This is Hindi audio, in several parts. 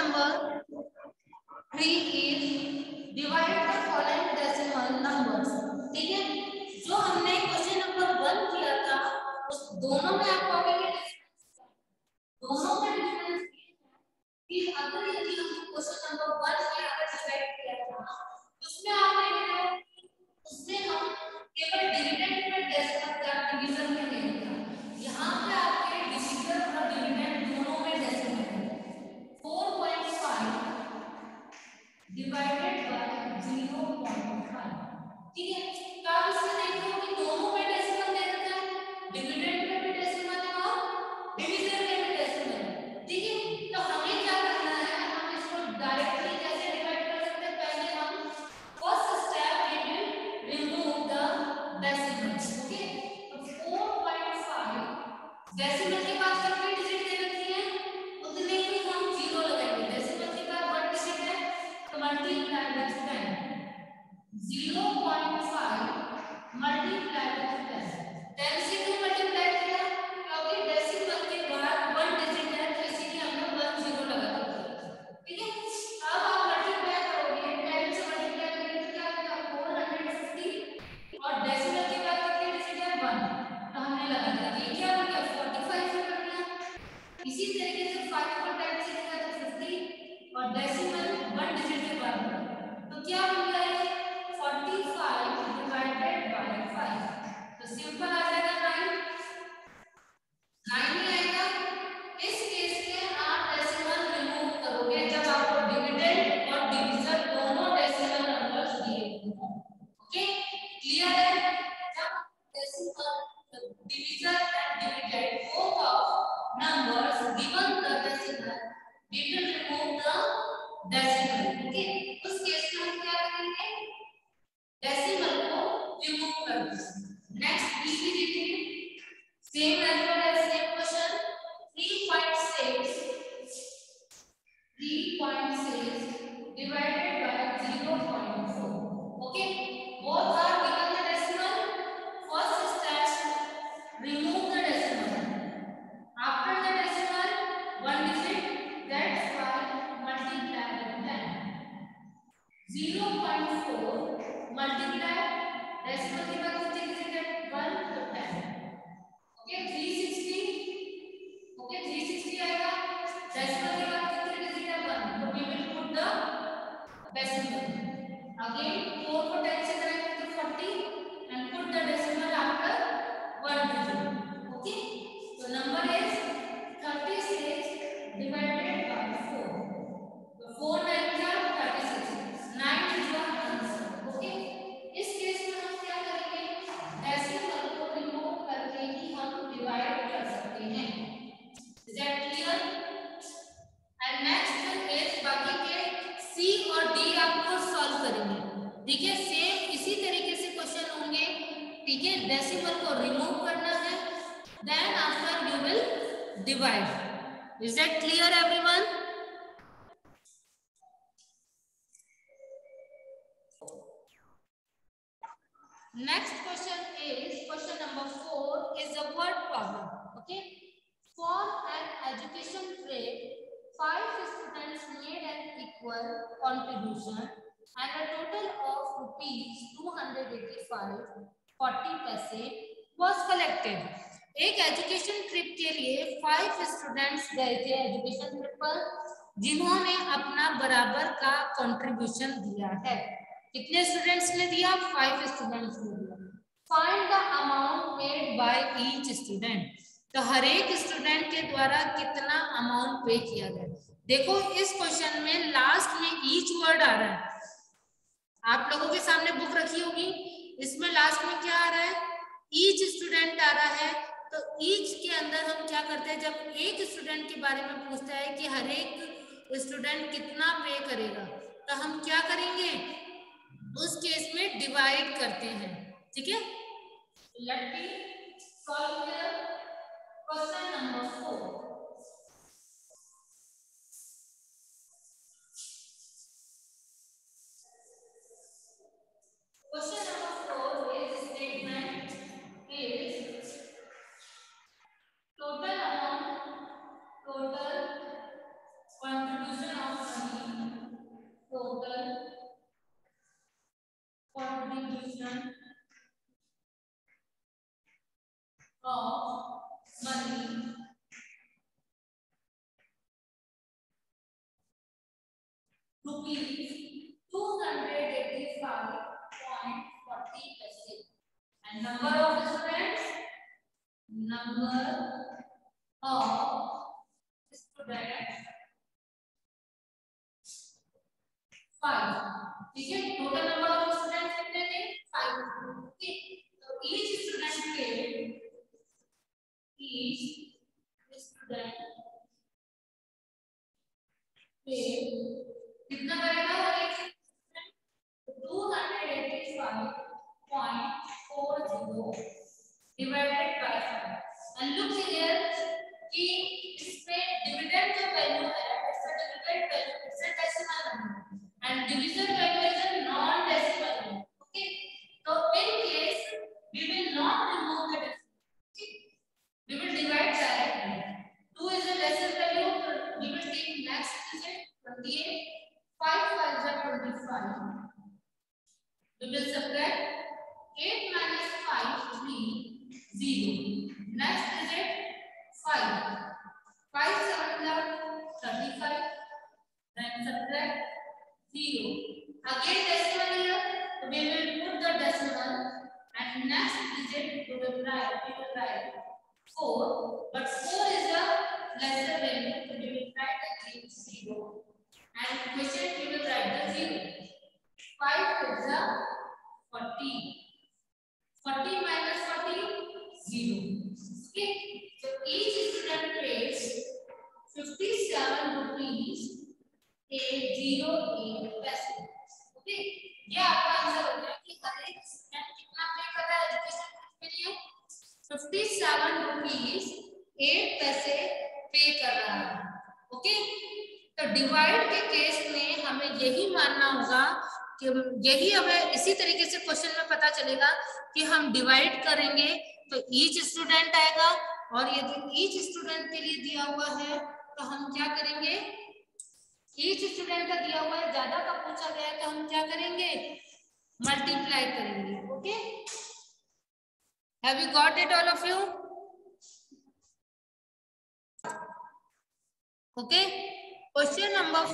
number 3 is divide the following decimal numbers. ठीक है, जो हमने क्वेश्चन नंबर 1 किया था उस दोनों में आप कहोगे दोनों में डिफरेंस कि अगर यदि हम क्वेश्चन नंबर 1 में अगर डिवाइड किया था उसमें आप देखेंगे उसमें हम केवल डिविडेंड में डेसिमल का डिवीजन में नहीं था, यहाँ पे आपके डिविजन और डिविडेंड दोनों में डेसिमल है। 4.5 डिवाइडेड बाय 0.5, ठीक है। तो आप इससे देखो कि दोनों में डेसिमल दे रखा है, डिविडेंड में भी डेसिमल है और डिवीजन में भी डेसिमल है, ठीक है। तो हमें क्या करना है, हम इसको डायरेक्टली कैसे डिवाइड कर सकते हैं, पहले हम first step we will remove the decimals, okay. तो 4.5 डेसिमल के बाद कितने डिजिट दे रखी है उतने ही हम जीरो लगाएंगे, डेसिमल के बाद 1 डिजिट है तो मल्टीप्लाई विद 10, 0.5 मल्टीप्लाई विद 10, 10 से क्यों मल्टीप्लाई किया, क्योंकि डेसिमल के बाद 1 डिजिट है तो इसीलिए हमने 1 जीरो लगा दिया, ठीक है। अब आप मल्टीप्लाई करोगे 10 से मल्टीप्लाई करेंगे तो क्या आएगा 450 और डेसिमल के बाद कितने डिजिट है 1 तो हमने लगा दिया, ये क्या हो गया 45 से कर दिया। इसी तरीके से 5 को 10 से किया तो 50 और डेसिमल 1 डिजिट के बाद तो क्या बन गया है 45 डिवाइडेड बाय 5, तो सिंपल आ जाएगा 9 ही आएगा। इस केस में आप डेसिमल रिमूव करोगे जब आपको डिविडेंड और डिवीजन दोनों डेसिमल नंबर्स दिए होंगे, ओके क्लियर है। जब decimal division and dividend both of numbers given the decimal we will remove the decimal, okay. उस केस में हम क्या करेंगे डेसिमल को रिमूव कर देंगे। नेक्स्ट बी भी देखिए same as well as same question 3.6 divided by 0.4, okay, both are given the decimal. First step remove the decimal, after the decimal 1 digit, that's why multiply with 10, 0.4 multiply decimal के बाद कितने डिजिट है 1 तो 10, ओके 360, ओके 360 आएगा, डेसिमल के बाद कितने डिजिट है 1 तो we will put the decimal again 4 को 10 से करेंगे तो 40 and put the decimal after 1 digit, okay। so number is 36 divided by 4, तो 4 9 जा 36, 9 is your answer, okay। इस केस में हम क्या करेंगे डेसिमल को रिमूव करके ही हम डिवाइड कर सकते हैं, is that clear. And next is बाकी के सी और डी आपको सॉल्व करेंगे, ठीक है। सेम इसी तरीके से क्वेश्चन होंगे, ठीक है। डेसिमल को रिमूव करना है, then after you will divide, is that clear everyone. Next question is question number 4 is a word problem, okay। For an education trip 5 students made an equal contribution and a total of rupees 285.40 पैसे was collected। एक एजुकेशन ट्रिप के लिए 5 स्टूडेंट्स गए थे एजुकेशन ट्रिप पर जिन्होंने अपना बराबर का कंट्रीब्यूशन दिया है। कितने स्टूडेंट्स ने दिया 5 स्टूडेंट्स ने दिया। Find the amount paid by each student, तो हर एक स्टूडेंट के द्वारा कितना अमाउंट पे किया गया। देखो इस क्वेश्चन में लास्ट में ईच वर्ड आ रहा है, आप लोगों के सामने बुक रखी होगी, इसमें लास्ट में क्या आ रहा है ईच स्टूडेंट आ रहा है। तो ईच के अंदर हम क्या करते हैं, जब एक स्टूडेंट के बारे में पूछता है कि हर एक स्टूडेंट कितना पे करेगा तो हम क्या करेंगे उस केस में डिवाइड करते हैं, ठीक है। Let me solve question number 4। Question number 4 is statement is total amount, total contribution of total contribution of money rupees 285.40 and number of students, number of students 5. ठीक है, टोटल नंबर ऑफ स्टूडेंट्स कितने थे 5. ओके, तो each student पे कितना करेगा एक 285.40 divided by 5 and look here कि इसमें डिविडेंड जो वैल्यू है it's a dividend value it's a decimal number and division value is a non decimal number. Okay, so in case we will not remove the decimal, okay, we will divide directly. 2 is a decimal value, so we will take next digit 28. 5 5 is 25. We will subtract 8 minus 5 3 0. Next digit 5. 5 7 is 35. Then subtract 0. Again decimal here, we will put the decimal and next digit we will write 4, but 4 is a lesser value, so we will write again 0 and question we will write the 0. 5 is a 40. 40 minus 40 0. Okay, so each student pays 57 rupees 808 पैसे. ओके, ये आपका आंसर हो गया कि हर एक स्टूडेंट कितना पे कर रहा है एजुकेशन के लिए 57 रुपीस 8 पैसे पे कर रहा है. ओके, तो डिवाइड के केस में हमें यही मानना होगा कि यही हमें इसी तरीके से क्वेश्चन में पता चलेगा कि हम डिवाइड करेंगे तो ईच स्टूडेंट आएगा और यदि ईच स्टूडेंट के लिए दिया हुआ है तो हम क्या करेंगे, ईच स्टूडेंट का दिया हुआ है, ज्यादा का पूछा गया तो हम क्या करेंगे मल्टीप्लाई करेंगे. Okay, have you got it all of you? Okay, question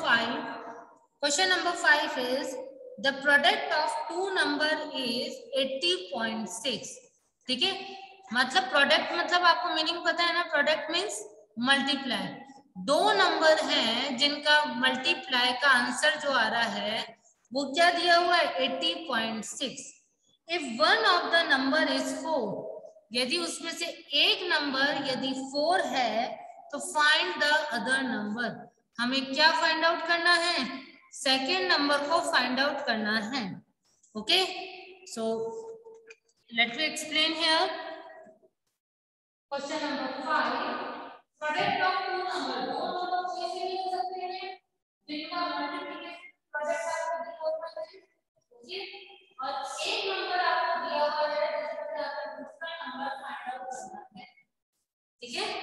number 5 is the product of two number is 80.6. ठीक है, मतलब प्रोडक्ट मतलब आपको मीनिंग पता है ना, प्रोडक्ट मीन्स मल्टीप्लाई. दो नंबर हैं जिनका मल्टीप्लाई का आंसर जो आ रहा है वो क्या दिया हुआ है 80.6. If one of the number is 4, यदि उसमें से एक नंबर यदि 4 है तो फाइंड द अदर नंबर. हमें क्या फाइंड आउट करना है, सेकेंड नंबर को फाइंड आउट करना है. Okay, so let me explain here. Question number 5, product of two number, दो नंबर कैसे भी हो सकते हैं जिनका मल्टीप्लिकेशन प्रोडक्ट आपको दिया हुआ है. ओके, और एक नंबर आपको दिया हुआ है जिससे आपको दूसरा नंबर फाइंड आउट करना है. ठीक है,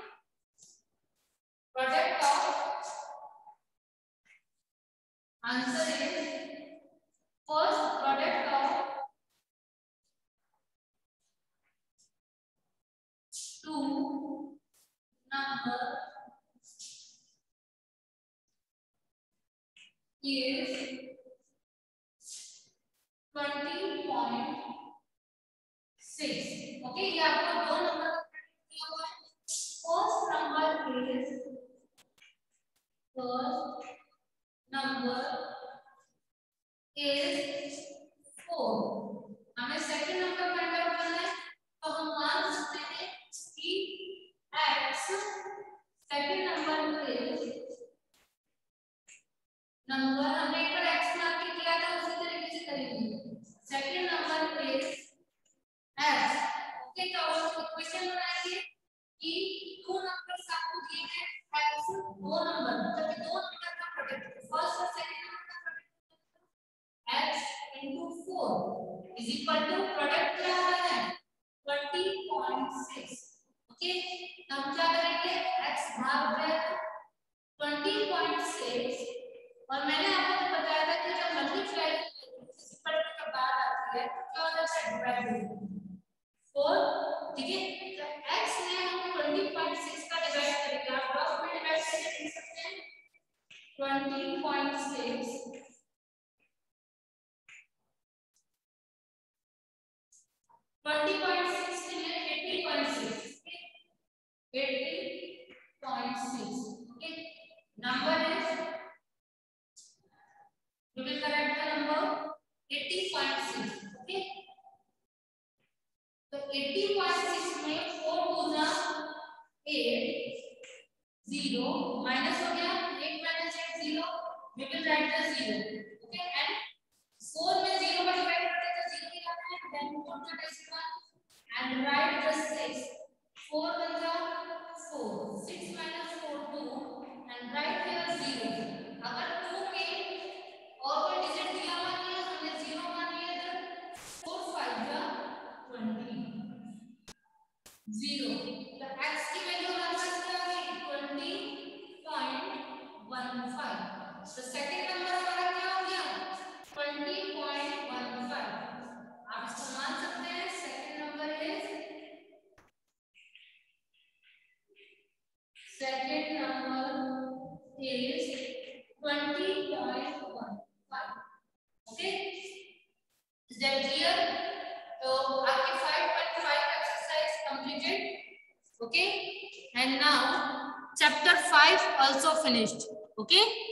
product of answer is first product of two number is 20.6. Okay, ये आपको दो नंबर का दिया हुआ है. First number is 4. हमें सेकंड नंबर फाइंड आउट करना है तो हम मान सकते हैं कि x सेकंड नंबर हमने एक बार x मार्क किया था उसी तरीके से करेंगे. Second number is x. Okay, तो इक्वेशन बनाएंगे कि दो नंबर्स आपको दिए गए x दो नंबर मतलब कि दो नंबर का प्रोडक्ट फर्स्ट और सेकंड नंबर का product x into 4 is equal to product क्या आ रहा है 20.6. ओके, हम क्या करेंगे x भाग 20.6 और मैंने आपको बताया था कि जब मल्टीप्लाई किसी पढ़ने के बाद आती है तो क्या होता है, डिवाइड 4, ठीक है। तो x में हम 20.6 का डिवाइड करेंगे, आप रफ में डिवाइड करके देख सकते हैं 20.6 20.6 के लिए 80.6, 80.6, okay. Number is, you will correct the number 80.6, okay. तो 80.6 में 4 गुना 8, 0 माइनस हो गया, 8 minus 8 0, we will write the 0, okay. And 4 में 0 का डिवाइड करते हैं तो 0 ही आता है, then put the decimal and write the 6, 4 1 4, 6 minus 4 2, and write here 0. अगर 2 के और कोई डिजिट दिया हुआ नहीं है, हमने 0 मान लिया, तो 4 5 जा 20, 0. तो x की वैल्यू हमारे पास क्या आ गई, 20.15. तो सेकंड नंबर हमारा क्या हो गया, 20.15. आप इसको मान सकते हैं, second number is, second number is 20.15. Okay, is that clear? तो आपके 5.5 exercise completed. Okay, and now chapter 5 also finished. Okay.